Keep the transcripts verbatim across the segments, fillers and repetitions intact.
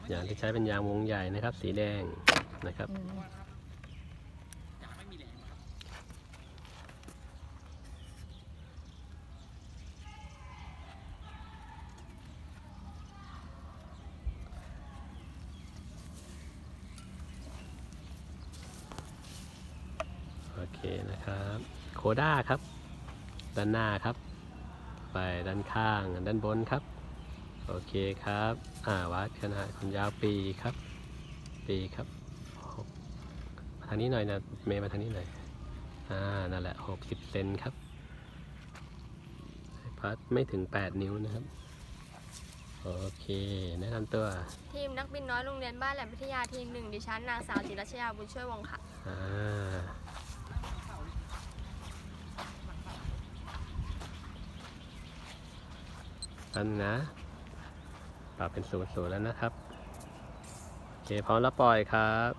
ยางที่ใช้เป็นยางวงใหญ่นะครับสีแดงนะครับโอเคนะครับโคด้าครับด้านหน้าครับไปด้านข้างด้านบนครับโอเคครับอ่าวัดขนาดความยาวปีครับปีครับมาทางนี้หน่อยนะเมย์มาทางนี้หน่อยอ่านั่นแหละหกสิบเซนครับพัดไม่ถึงแปดนิ้วนะครับโอเคแนะนำตัวทีมนักบินน้อยโรงเรียนบ้านแหลมพิทยาทีมหนึ่งดิฉันนางสาวจิรัชยาบุญช่วยวงค่ะอ่าอันนะปรับเป็นศูนย์ศูนย์แล้วนะครับโอเคพร้อมแล้วปล่อยครับ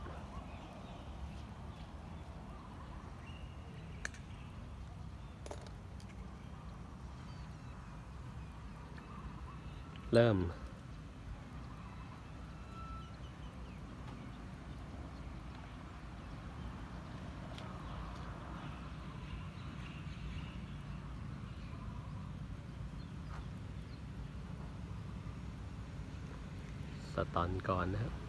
เริ่มสตอนก่อนนะครับ